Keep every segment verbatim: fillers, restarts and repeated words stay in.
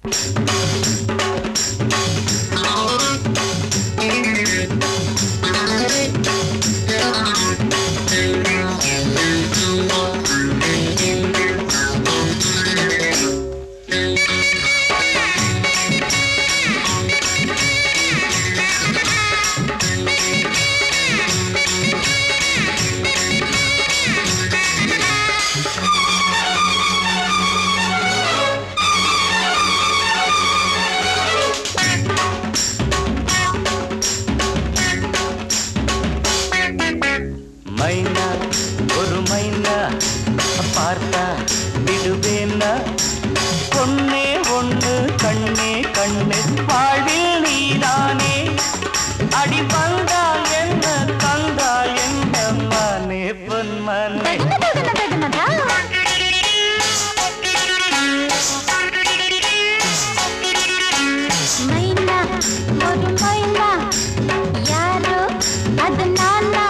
மைனா ஒரு மைனா பார்த்தா விடுவேன்னா பொண்ணே ஒண்ணு கண்ணே கண்ணு வாழ்வில் நீதானே அடி வந்தால் என்ன தந்தால் என்ன மானே பொன்மானே மைனா ஒரு மைனா யாரோ அது நானா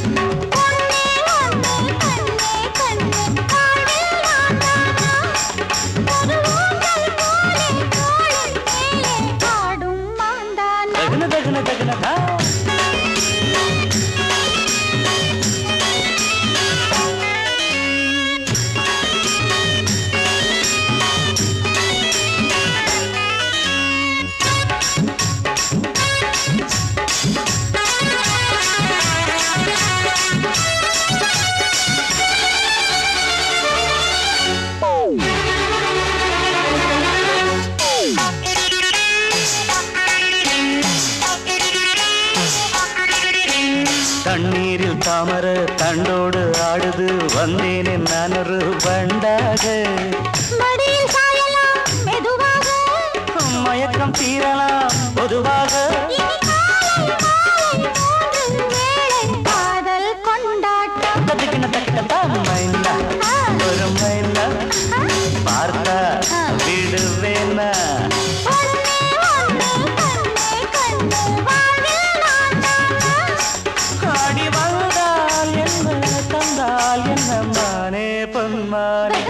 தண்ணீரில் தாமர தண்டோடு ஆடுது வந்தேனே நான் ஒரு பண்டாக மடியில் சாயலாம் மெதுவாக மயக்கம் தீரலாம் பொதுவாக காதல் கொண்டாட்டம் தட்டுக்கின தட்டுக்கட்டா மைனா ஒரு மைனா பார்த்தா விடுவேனா அடி வந்தால் என்ன தந்தால் என்ன மானே பொன்மானே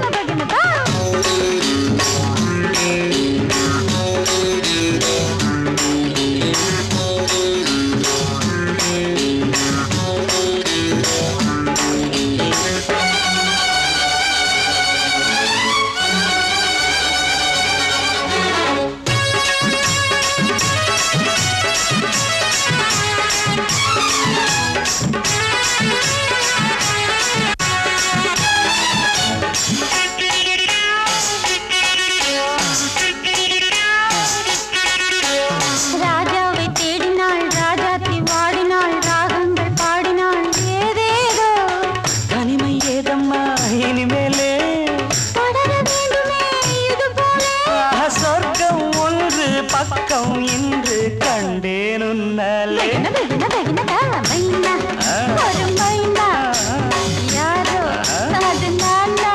இனிமேலே தொடர வேண்டுமே இது போல சொர்க்கம் ஒன்று பக்கம் இன்று கண்டேன் உன்னாலே ஒரு மைனா யாரோ அது நானா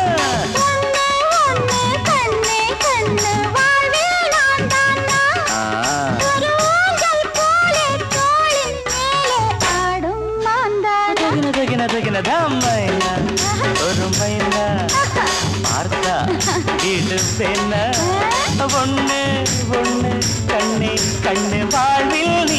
கண்ணே கண்ணு வாழ்வில் நான் தானா ஒரு ஊஞ்சல் போலே தோளின் மேலே ஆடும் மாந்தான் மைனா ஒரு மைனா பார்த்தா விடுவேனா ஒண்ணு ஒண்ணு கண்ணே கண்ணு வாழ்வில்